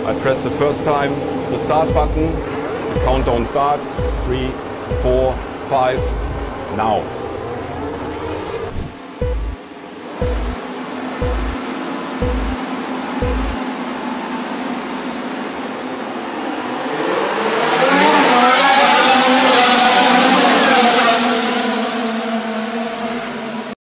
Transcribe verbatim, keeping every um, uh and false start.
I press the first time the start button, the countdown starts, three, four, five, now.